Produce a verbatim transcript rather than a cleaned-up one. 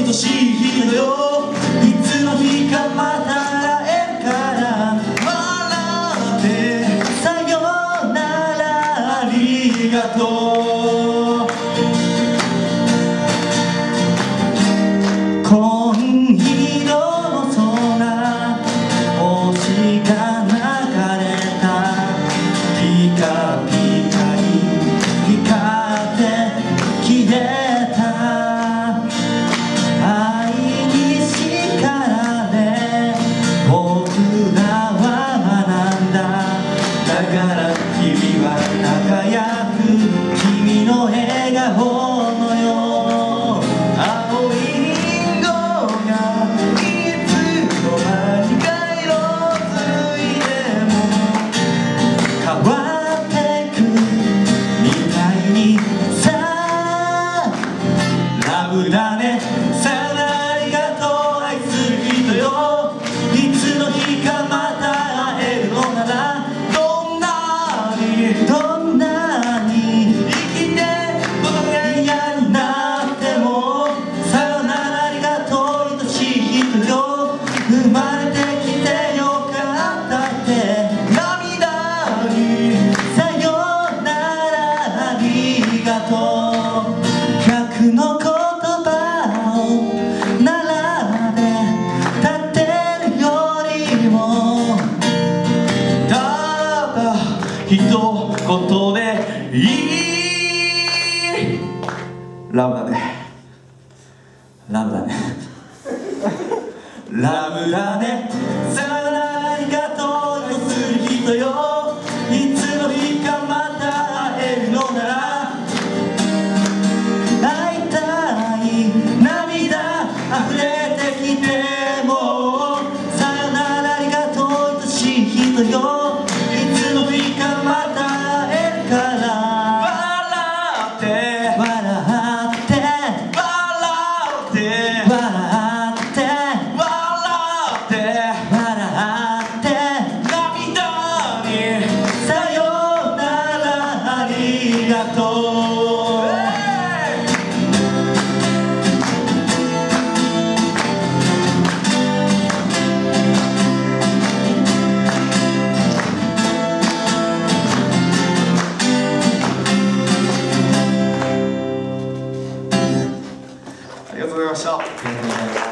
愛しい人よ、いつの日かまた会えるから笑ってさよならありがとう。紺色の空、星が流れた、ピカピカに光って消えた。愛に叱られ僕らは学んだ。だから君は輝く、君の笑顔のよう。青いリンゴがいつの間にか色づいても変わってくみたいにさ。ラブだね、さよならありがとう、愛する人よ。いつの日かまた会えるのなら、どんなにどんなに生きてことが嫌になっても、さよならありがとう愛しい人よ。生まれてきてよかったって涙にさよならありがとう。百の言葉を並べ立てるよりも、ただ一言でいい。ラブだね、ラブだねラブだね、さよならありがとう愛する人よ。いつの日かまた会えるのなら、会いたい涙溢れてきても、さよならありがとう愛しい人よ。いつの日かまた会えるから笑って笑って笑って笑って笑って笑って涙にさよならありがとう。ありがとうございました。